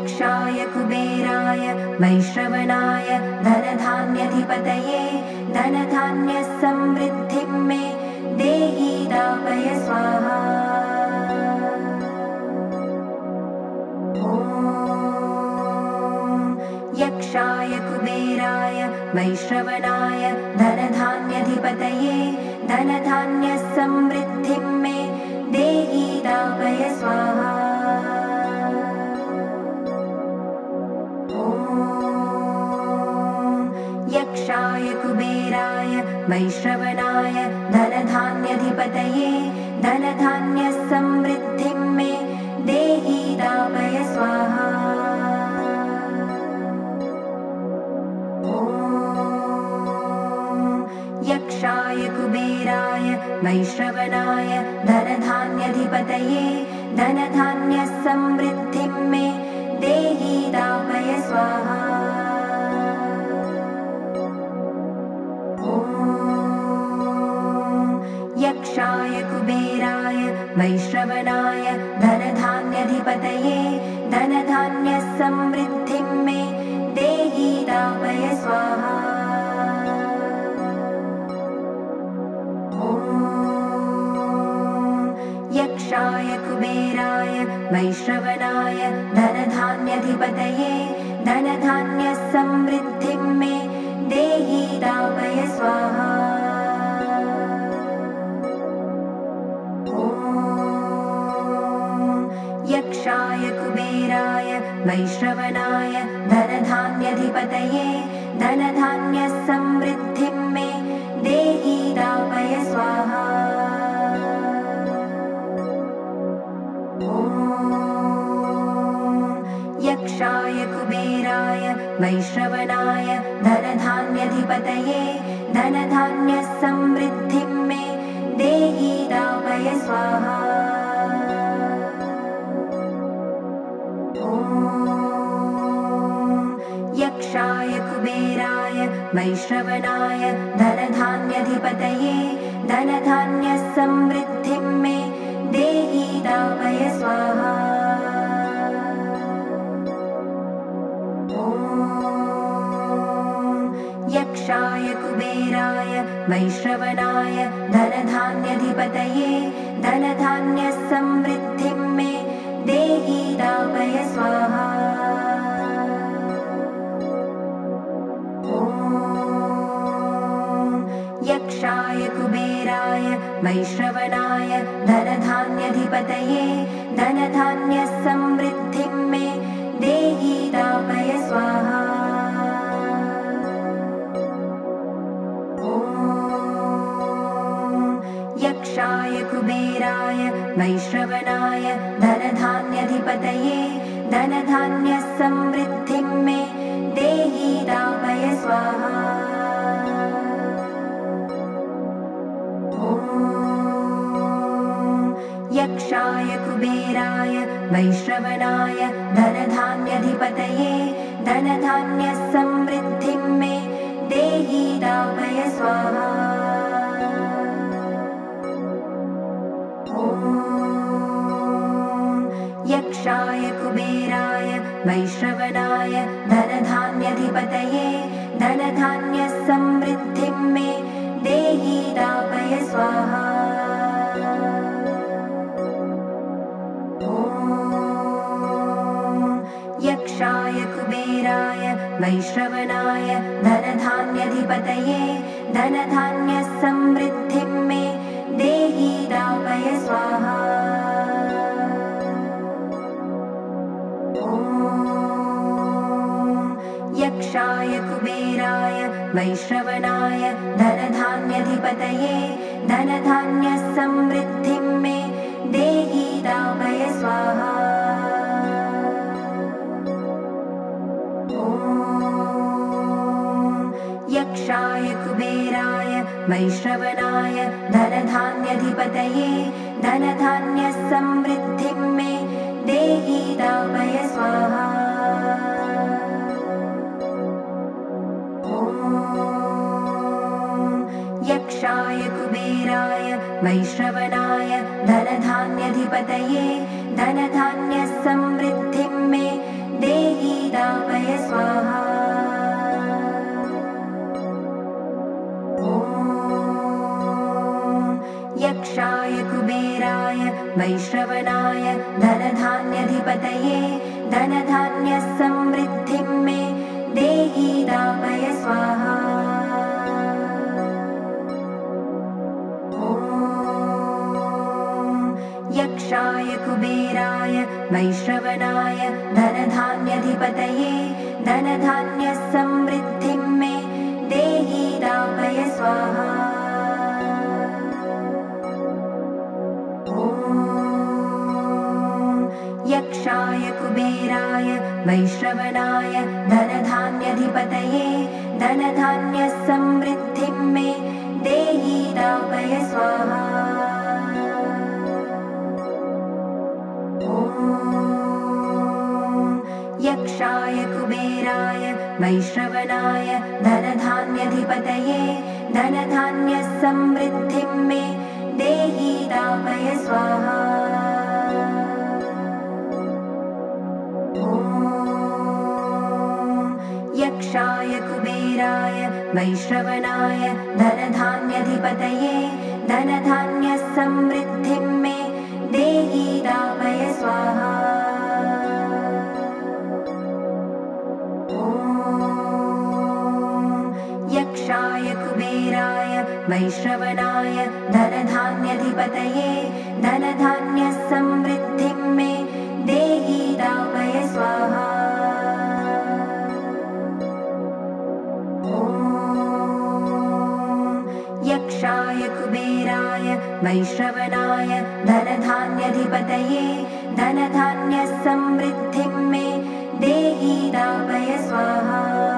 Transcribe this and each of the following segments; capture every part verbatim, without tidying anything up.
यक्षाय कुबेराय वैश्रवणाय धनधान्याधिपतये धनधान्यसमृद्धिं मे देहि दापय स्वाहा। यक्षाय कुबेराय वैश्रवणाय धनधान्याधिपतये धनधान्यसमृद्धिं मे देहि दापय स्वाहा। यक्षाय कुबेराय वैश्रवणाय धनधान्याधिपतये धनधान्यसमृद्धिं मे देहि दापय स्वाहा। यक्षाय कुबेराय वैश्रवणाय धनधान्याधिपतये धनधान्यसमृद्धिं मे देहि दापय स्वाहा। यक्षाय कुबेराय वैश्रवणाय धनधान्याधिपतये धनधान्यसमृद्धिं मे देहि दापय स्वाहा। यक्षाय कुबेराय वैश्रवणाय धनधान्याधिपतये धनधान्यसमृद्धिं मे देहि दापय स्वाहा। यक्षाय कुबेराय वैश्रवणाय धनधान्याधिपतये धनधान्यसमृद्धिं मे देहि दापय स्वाहा। यक्षाय कुबेराय वैश्रवणाय धनधान्याधिपतये धनधान्यसमृद्धिं मे देहि दापय स्वाहा। यक्षाय कुबेराय वैश्रवणाय धनधान्याधिपतये धनधान्यसमृद्धिं मे देहि दापय स्वाहा। यक्षाय कुबेराय वैश्रवणाय धनधान्याधिपतये धनधान्यसमृद्धिं मे देहि दापय स्वाहा। यक्षाय कुबेराय वैश्रवणाय धनधान्याधिपतये धनधान्यसमृद्धिं मे देहि दापय स्वाहा। यक्षाय कुबेराय वैश्रवणाय धनधान्याधिपतये धनधान्यसमृद्धिं मे देहि दापय स्वाहा। यक्षाय कुबेराय वैश्रवणाय धनधान्याधिपतये धनधान्यसमृद्धिं मे देहि दापय स्वाहा। यक्षाय कुबेराय वैश्रवणाय धनधान्याधिपतये धनधान्यसमृद्धिं मे देहि दापय स्वाहा। यक्षाय कुबेराय वैश्रवणाय धनधान्याधिपतये धनधान्यसमृद्धिं मे देहि दापय स्वाहा। यक्षाय कुबेराय वैश्रवणाय धनधान्याधिपतये धनधान्यसमृद्धिं मे देहि दापय स्वाहा। यक्षाय कुबेराय वैश्रवणाय धनधान्याधिपतये धनधान्यसमृद्धिं मे देहि दापय स्वाहा। यक्षाय कुबेराय वैश्रवणाय धनधान्याधिपतये धनधान्यसमृद्धिं मे देहि दापय स्वाहा। ॐ यक्षाय कुबेराय वैश्रवणाय धनधान्यधिपतये धनधान्यसमृद्धिं मे देहि दापय स्वाहा। यक्षाय कुबेराय वैश्रवणाय धनधान्यधिपतये धनधान्यसमृद्धिं मे देहि दापय स्वाहा। ॐ यक्षाय कुबेराय वैश्रवणाय धनधान्यधिपतये धनधान्यसमृद्धिं मे देहि दापय स्वाहा। यक्षाय कुबेराय वैश्रवणाय धनधान्यधिपतये धनधान्यसमृद्धिं मे देहि दापय स्वाहा। ॐ यक्षाय कुबेराय वैश्रवणाय धनधान्यधिपतये धनधान्यसमृद्धिं मे देहि दापय स्वाहा। यक्षाय कुबेराय वैश्रवणाय धनधान्यधिपतये धनधान्यसमृद्धिं मे देहि दापय स्वाहा। ॐ यक्षाय कुबेराय वैश्रवणाय धनधान्यधिपतये धनधान्यसमृद्धिं मे देहि दापय स्वाहा।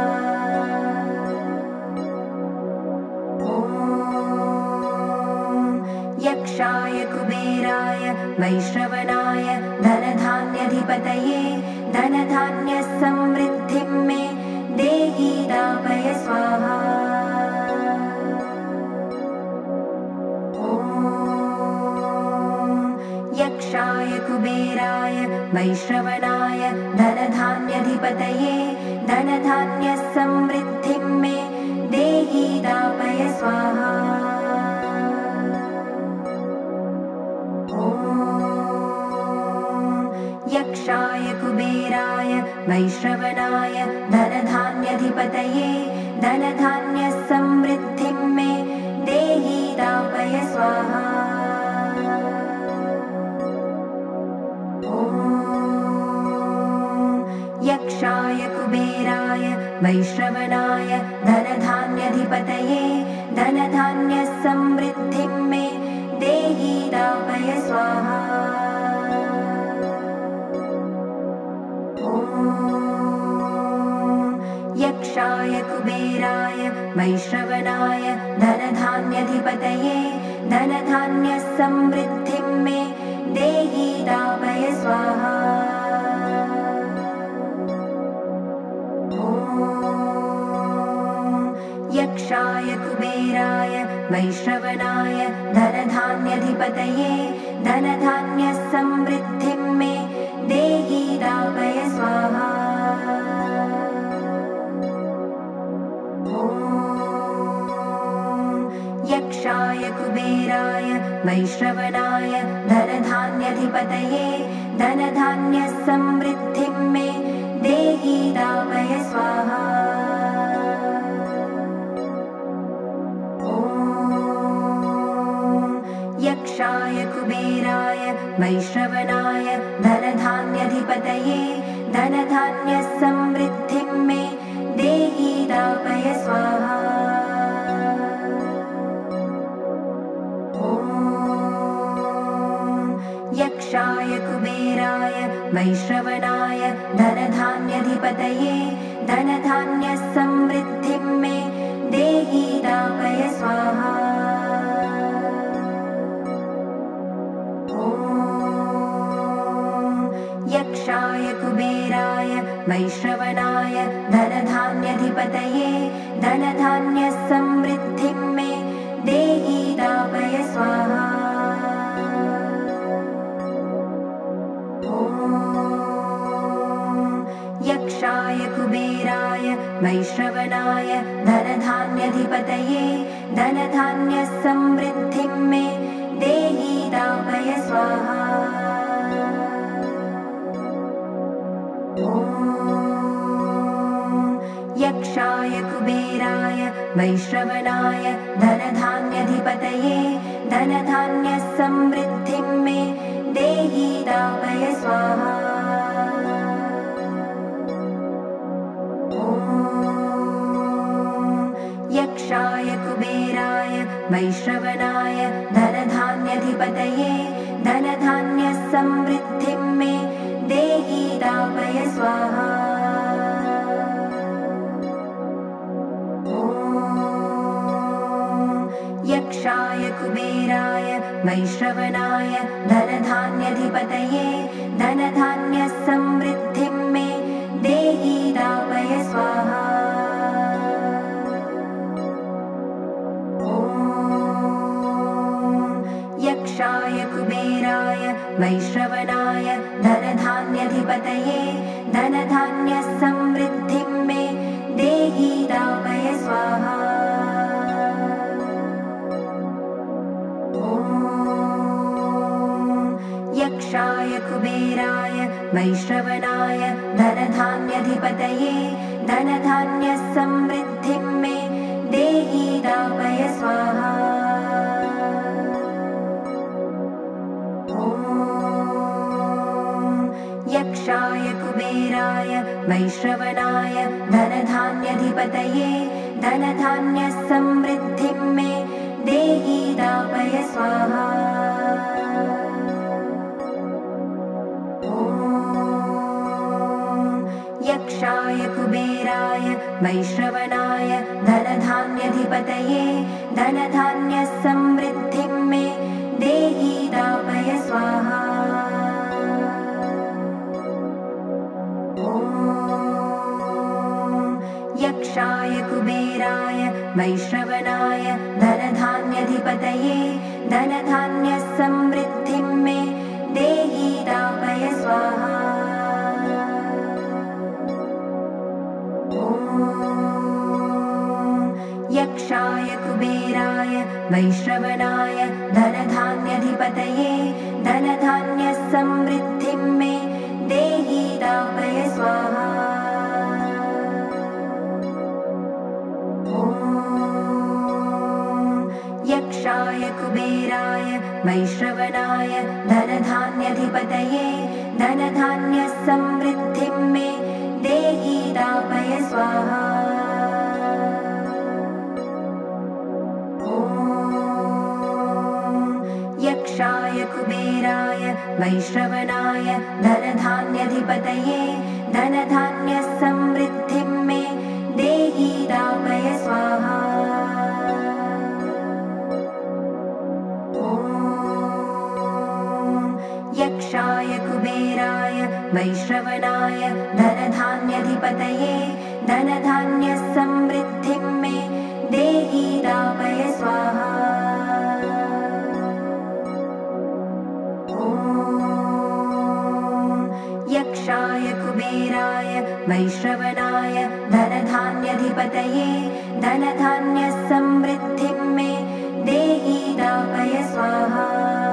यक्षाय कुबेराय वैश्रवणाय धनधान्यधिपतये धनधान्यसमृद्धिं मे देहि दापय स्वाहा। ॐ यक्षाय कुबेराय वैश्रवणाय धनधान्यधिपतये धनधान्यसमृद्धिं मे देहि दापय स्वाहा। यक्षाय कुबेराय वैश्रवणाय धनधान्यधिपतये धनधान्यसमृद्धिं मे देहि दापय स्वाहा। ॐ यक्षाय कुबेराय वैश्रवणाय धनधान्यधिपतये धनधान्यसमृद्धिं मे देहि दापय स्वाहा। यक्षाय कुबेराय वैश्रवणाय धनधान्यधिपतये धनधान्यसमृद्धिं मे देहि दापय स्वाहा। ॐ यक्षाय कुबेराय वैश्रवणाय धनधान्यधिपतये धनधान्यसमृद्धिं मे देहि दापय स्वाहा। यक्षाय कुबेराय वैश्रवणाय धनधान्यधिपतये धनधान्यसमृद्धिं मे देहि दापय स्वाहा। ॐ यक्षाय कुबेराय वैश्रवणाय धनधान्यधिपतये धनधान्यसमृद्धिं मे देहि दापय स्वाहा। यक्षाय कुबेराय वैश्रवणाय धनधान्यधिपतये धनधान्यसमृद्धिं मे देहि दापय स्वाहा। यक्षाय कुबेराय वैश्रवणाय धनधान्यधिपतये धनधान्यसमृद्धिं मे देहि दापय स्वाहा। यक्षाय कुबेराय वैश्रवणाय धनधान्याधिपतये धनधान्यसमृद्धिं मे देहि दापय स्वाहा। ॐ यक्षाय कुबेराय वैश्रवणाय धनधान्याधिपतये धनधान्यसमृद्धिं मे देहि दापय स्वाहा। यक्षाय कुबेराय वैश्रवणाय धनधान्याधिपतये धनधान्यसमृद्धिं मे देहि दापय स्वाहा। यक्षाय कुबेराय वैश्रवणाय धनधान्याधिपतये धनधान्यसमृद्धिं मे देहि दापय स्वाहा। यक्षाय कुबेराय वैश्रवणाय धनधान्याधिपतये धनधान्यसमृद्धिं मे देहि दापय स्वाहा। यक्षाय कुबेराय वैश्रवणाय धनधान्याधिपतये धनधान्यसमृद्धिं मे देहि दापय स्वाहा। यक्षाय कुबेराय वैश्रवणाय धनधान्याधिपतये धनधान्यसमृद्धिं मे देहि दापय स्वाहा। यक्षाय कुबेराय वैश्रवणाय धनधान्याधिपतये धनधान्यसमृद्धिं मे देहि दापय स्वाहा। यक्षाय कुबेराय वैश्रवणाय धनधान्याधिपतये धनधान्यसमृद्धिं मे देहि दापय स्वाहा। यक्षाय कुबेराय वैश्रवणाय धनधान्याधिपतये धनधान्यसमृद्धिं मे देहि दापय स्वाहा। यक्षाय कुबेराय वैश्रवणाय धनधान्याधिपतये धनधान्यसमृद्धिं मे देहि दापय स्वाहा। यक्षाय कुबेराय वैश्रवणाय धनधान्याधिपतये धनधान्यसमृद्धिं मे देहि दापय स्वाहा। यक्षाय कुबेराय वैश्रवणाय धनधान्याधिपतये धनधान्यसमृद्धिं मे देहि दापय स्वाहा। यक्षाय कुबेराय वैश्रवणाय धनधान्याधिपतये धनधान्यसमृद्धिं मे देहि दापय स्वाहा।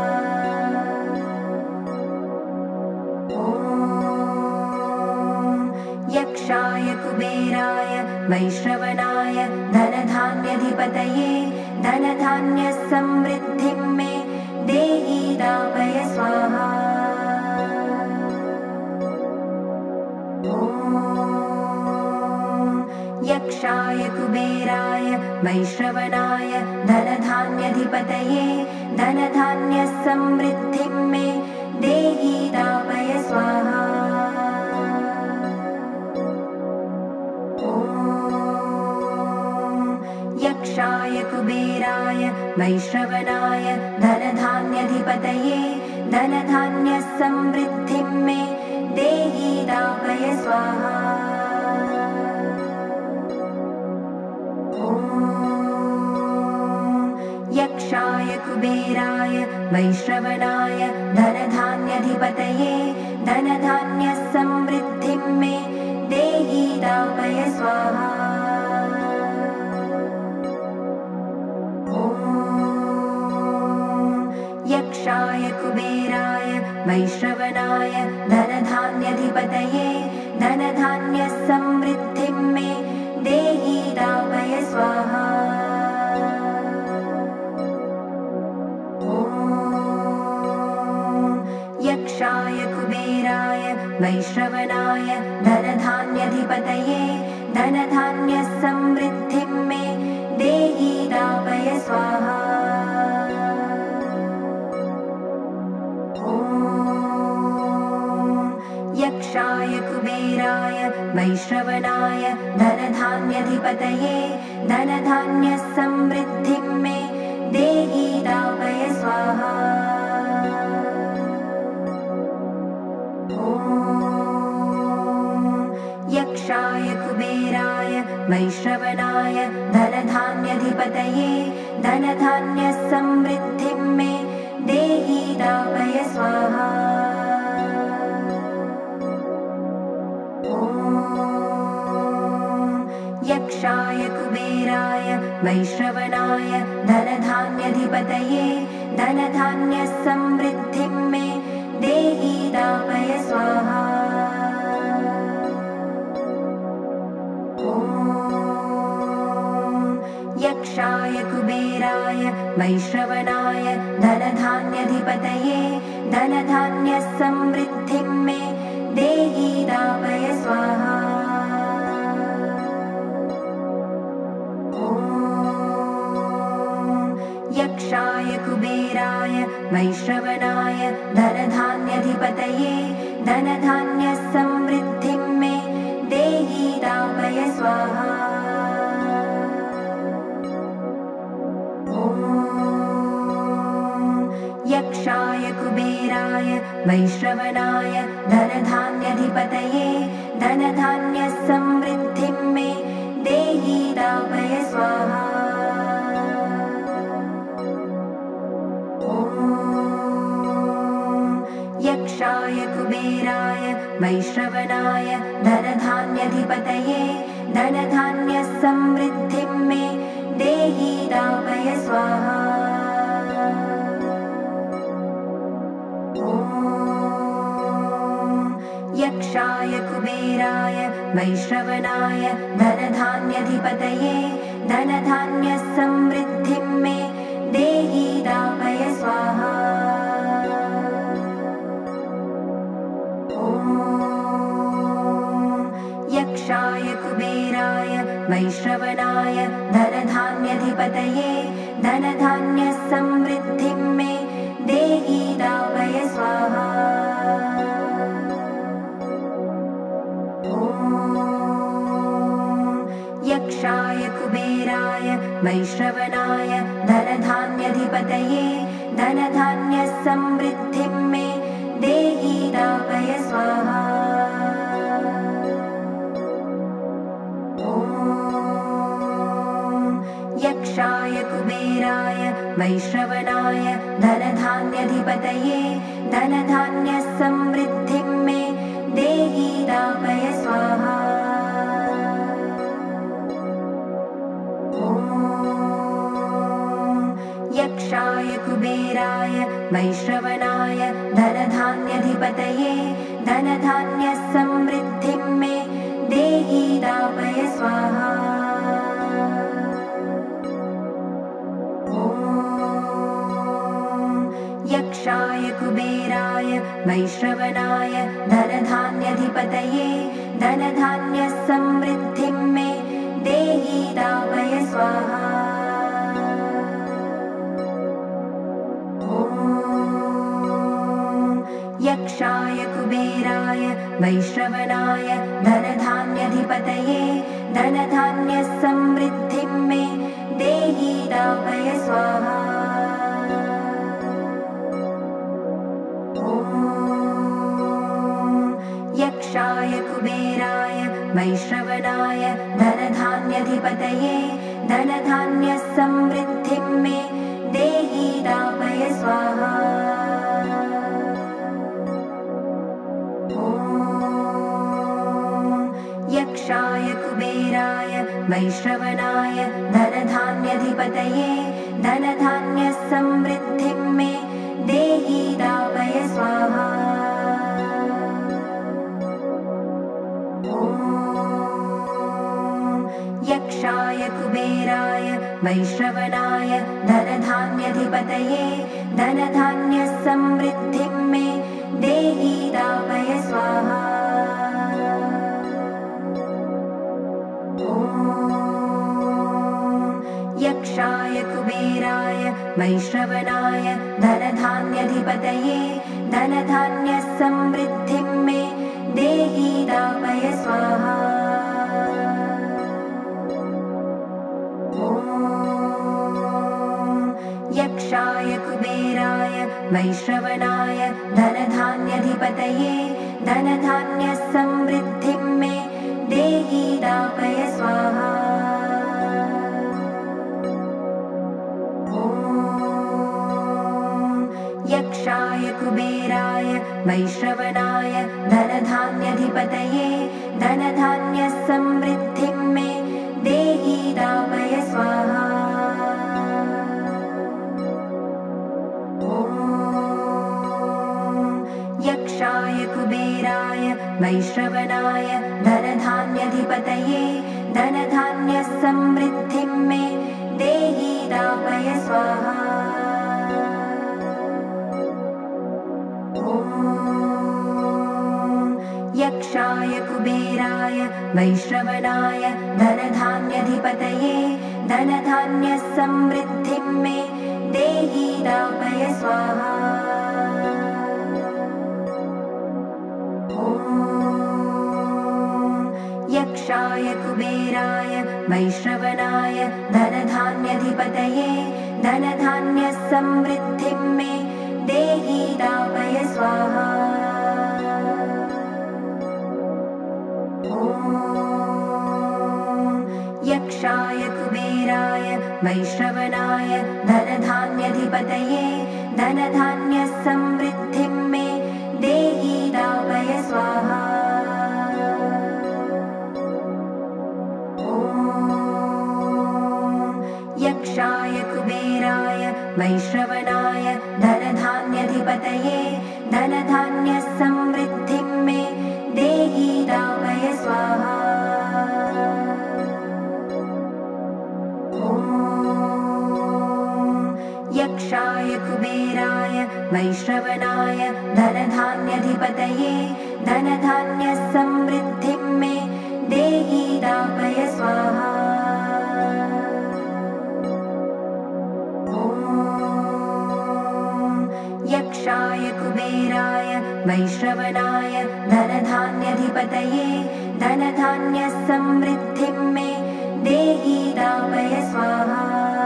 यक्षाय कुबेराय वैश्रवणाय धनधान्याधिपतये धनधान्यसमृद्धिं मे देहि दापय स्वाहा। यक्षाय कुबेराय वैश्रवणाय धनधान्याधिपतये धनधान्यसमृद्धिं मे देहि दापय स्वाहा। यक्षाय कुबेराय वैश्रवणाय धनधान्याधिपतये धनधान्यसमृद्धिं मे देहि दापय स्वाहा। यक्षाय कुबेराय वैश्रवणाय धनधान्याधिपतये धनधान्यसमृद्धिं मे वैश्रवणाय धनधान्याधिपतये धनधान्यसमृद्धिं मे देहि दावय स्वाहा। यक्षाय कुबेराय वैश्रवणाय धनधान्याधिपतये धनधान्यसमृद्धिं मे देहि दावय स्वाहा। यक्षाय कुबेराय वैश्रवणाय धनधान्याधिपतये धनधान्यसमृद्धिं मे देहि दावय स्वाहा। यक्षाय कुबेराय वैश्रवणाय धनधान्याधिपतये धनधान्यसमृद्धिं मे देहि दावय स्वाहा। यक्षाय कुबेराय वैश्रवणाय धनधान्याधिपतये धनधान्यसमृद्धिं मे देहि दावय स्वाहा। यक्षाय कुबेराय वैश्रवणाय धनधान्याधिपतये धनधान्यसमृद्धिं मे देहि दावय स्वाहा। यक्षाय कुबेराय वैश्रवणाय धनधान्याधिपतये धनधान्यसमृद्धिं मे देहि दावय स्वाहा। यक्षाय कुबेराय वैश्रवणाय धनधान्याधिपतये धनधान्यसमृद्धिं मे देहि दावय स्वाहा। यक्षाय कुबेराय वैश्रवणाय धनधान्याधिपतये धनधान्यसमृद्धिं मे देहि दावय स्वाहा। यक्षाय कुबेराय वैश्रवणाय धनधान्याधिपतये धनधान्यसमृद्धिं मे देहि दावय स्वाहा। यक्षाय कुबेराय वैश्रवणाय धनधान्याधिपतये धनधान्यसमृद्धिं मे देहि दावय स्वाहा। यक्षाय कुबेराय वैश्रवणाय धनधान्याधिपतये धनधान्यसमृद्धिं मे देहि दावय स्वाहा। यक्षाय कुबेराय वैश्रवणाय धनधान्याधिपतये धनधान्यसमृद्धिं मे देहि दावय स्वाहा। यक्षाय कुबेराय वैश्रवणाय धनधान्याधिपतये धनधान्यसमृद्धिं मे देहि दावय स्वाहा। यक्षाय कुबेराय वैश्रवणाय धनधान्याधिपतये धनधान्यसमृद्धिं मे देहि दावय स्वाहा। यक्षाय कुबेराय वैश्रवणाय धनधान्याधिपतये धनधान्यसमृद्धिं मे देहि दावय स्वाहा। यक्षाय कुबेराय वैश्रवणाय धनधान्याधिपतये धनधान्यसमृद्धिं मे देहि दावय स्वाहा। यक्षाय कुबेराय वैश्रवणाय धनधान्याधिपतये धनधान्यसमृद्धिं मे देहि दावय स्वाहा। वैश्रवणाय धनधान्यधिपतये धनधान्यसमृद्धिं मे देहि दापय स्वाहा। यक्षाय कुबेराय वैश्रवणाय धनधान्यधिपतये धनधान्यसमृद्धिं मे देहि दापय स्वाहा। यक्षाय कुबेराय वैश्रवणाय धनधान्यधिपतये धनधान्यसमृद्धिं मे देहि दापय स्वाहा। यक्षाय कुबेराय वैश्रवणाय धनधान्यधिपतये धनधान्यसमृद्धिं मे देहि दापय स्वाहा। यक्षाय कुबेराय वैश्रवणाय धनधान्यधिपतये धनधान्यसमृद्धिं मे देहि दापय स्वाहा। यक्षाय कुबेराय वैश्रवणाय धनधान्यधिपतये धनधान्यसमृद्धिं मे देहि दापय स्वाहा। यक्षाय कुबेराय वैश्रवणाय धनधान्यधिपतये धनधान्यसमृद्धिं मे देहि दापय स्वाहा। यक्षाय कुबेराय वैश्रवणाय धनधान्यधिपतये धनधान्यसमृद्धिं मे देहि दापय स्वाहा। यक्षाय कुबेराय वैश्रवणाय धनधान्यधिपतये धनधान्यसमृद्धिं मे देहि दापय स्वाहा। यक्षाय कुबेराय वैश्रवणाय धनधान्यधिपतये धनधान्यसमृद्धिं मे देहि दापय स्वाहा। यक्षाय कुबेराय वैश्रवणाय धनधान्यधिपतये धनधान्यसमृद्धिं मे देहि दापय स्वाहा।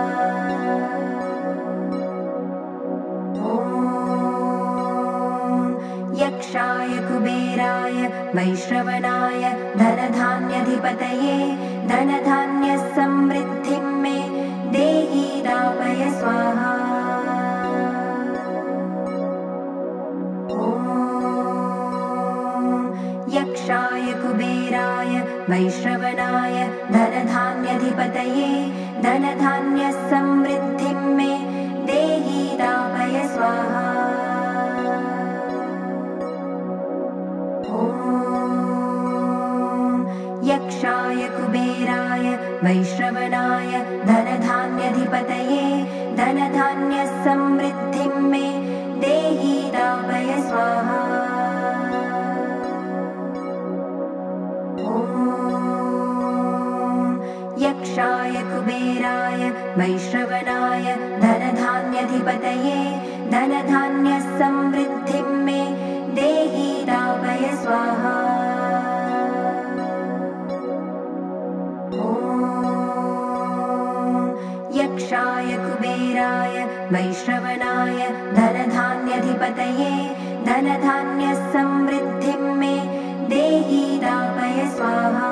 यक्षाय कुबेराय वैश्रवणाय धनधान्यधिपतये धनधान्यसमृद्धिं मे देहि दापय स्वाहा। यक्षाय कुबेराय वैश्रवणाय धनधान्यधिपतये धनधान्यसमृद्धिं मे देहि दापय स्वाहा। यक्षाय कुबेराय वैश्रवणाय धनधान्यधिपतये धनधान्यसमृद्धिं मे देहि दापय स्वाहा। यक्षाय कुबेराय वैश्रवणाय धनधान्यधिपतये धनधान्यसमृद्धिं मे देहि दापय स्वाहा। यक्षाय कुबेराय वैश्रवणाय धनधान्यधिपतये धनधान्यसमृद्धिं मे देहि दापय स्वाहा।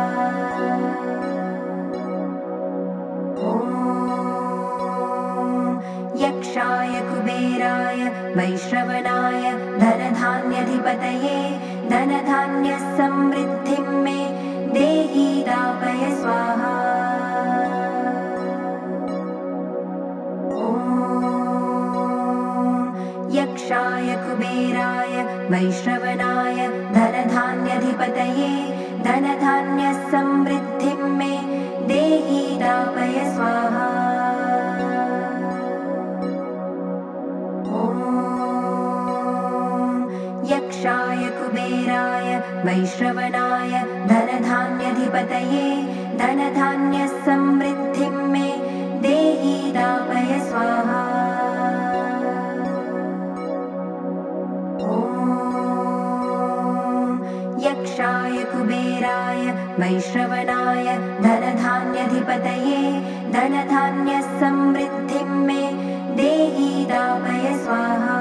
यक्षाय कुबेराय वैश्रवणाय धनधान्यधिपतये धनधान्यसमृद्धिं मे देहि दापय स्वाहा। यक्षाय कुबेराय वैश्रवणाय धनधान्यधिपतये धनधान्यसमृद्धिं मे देहि दापय स्वाहा। यक्षाय कुबेराय वैश्रवणाय धनधान्याधिपतये धनधान्यसमृद्धिं मे देहि दापय स्वाहा। यक्षाय कुबेराय वैश्रवणाय धनधान्याधिपतये धनधान्यसमृद्धिं मे देहि दापय स्वाहा।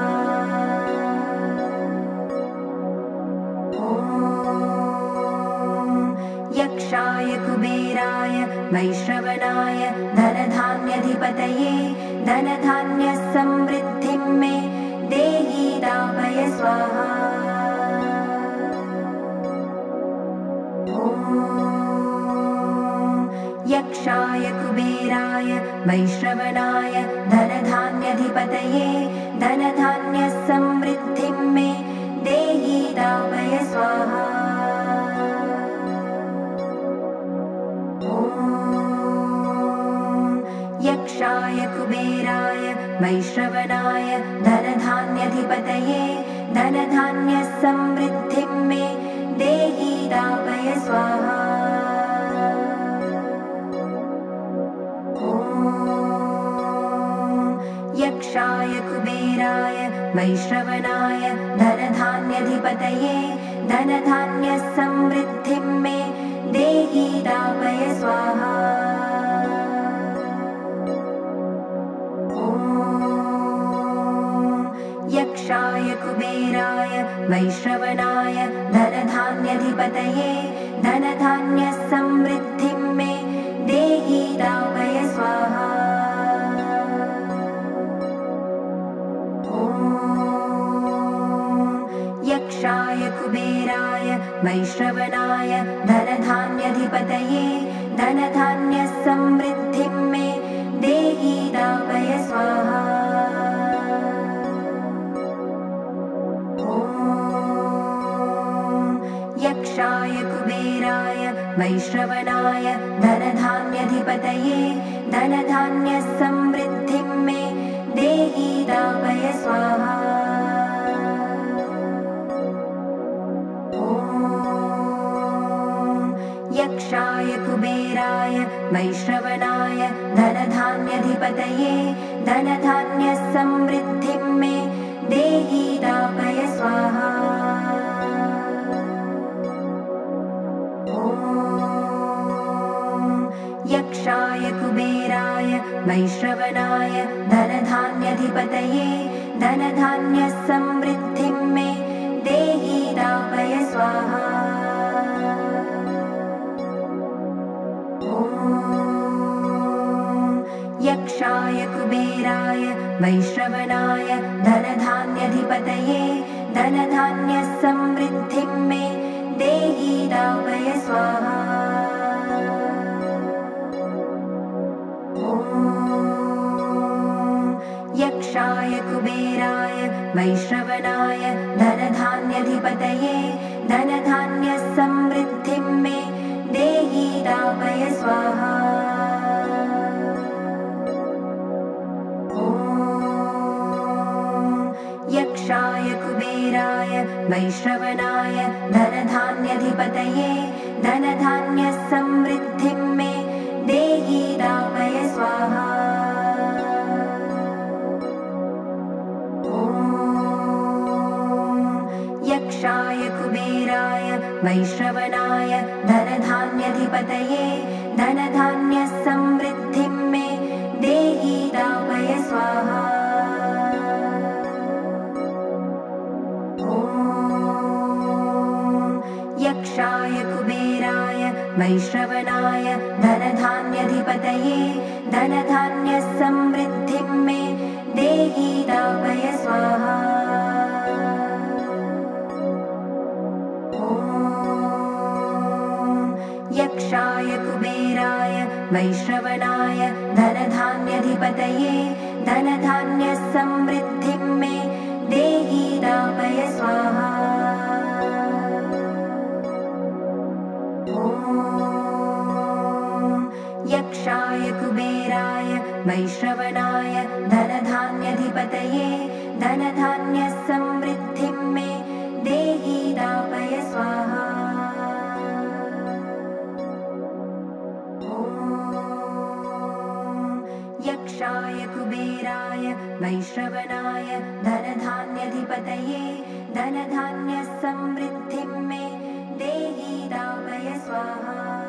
यक्षाय कुबेराय वैश्रवणाय धनधान्याधिपतये धनधान्यसमृद्धिं मे देहि दापय स्वाहा। यक्षाय कुबेराय वैश्रवणाय धनधान्याधिपतये धनधान्यसमृद्धिं मे देहि दापय स्वाहा। यक्षाय कुबेराय वैश्रवणाय धनधान्याधिपतये धनधान्यसमृद्धिं मे देहि दापय स्वाहा। यक्षाय कुबेराय वैश्रवणाय धनधान्याधिपतये धनधान्यसमृद्धिं मे देहि दापय स्वाहा। यक्षाय कुबेराय वैश्रवणाय धनधान्याधिपतये धनधान्यसमृद्धिं मे देहि दापय स्वाहा। यक्षाय कुबेराय वैश्रवणाय धनधान्याधिपतये धनधान्यसमृद्धिं मे देहि दापय स्वाहा। यक्षाय कुबेराय वैश्रवणाय धनधान्याधिपतये धनधान्यसमृद्धिं मे देहि दापय स्वाहा। यक्षाय कुबेराय वैश्रवणाय धनधान्याधिपतये धनधान्यसमृद्धिं मे देहि दापय स्वाहा। यक्षाय कुबेराय वैश्रवणाय धनधान्याधिपतये धनधान्यसमृद्धिं मे देहि दापय स्वाहा। यक्षाय कुबेराय वैश्रवणाय धनधान्याधिपतये धनधान्यसमृद्धिं मे देहि दापय स्वाहा। यक्षाय कुबेराय वैश्रवणाय धनधान्याधिपतये धनधान्यसमृद्धिं मे देहि दापय स्वाहा। यक्षाय कुबेराय वैश्रवणाय धनधान्याधिपतये धनधान्यसमृद्धिं मे देहि दापय स्वाहा। यक्षाय कुबेराय वैश्रवणाय धनधान्याधिपतये धनधान्यसमृद्धिं मे देहि दापय स्वाहा। यक्षाय कुबेराय वैश्रवणाय धनधान्याधिपतये धनधान्यसमृद्धिं मे देहि दापय स्वाहा। यक्षाय कुबेराय वैश्रवणाय धनधान्याधिपतये धनधान्यसमृद्धिं मे देहि दापय स्वाहा। वैश्रवणाय धनधान्यधिपतये धनधान्यसमृद्धिं मे देहि दापय स्वाहा। यक्षाय कुबेराय वैश्रवणाय धनधान्यधिपतये धनधान्यसमृद्धिं मे देहि दापय स्वाहा।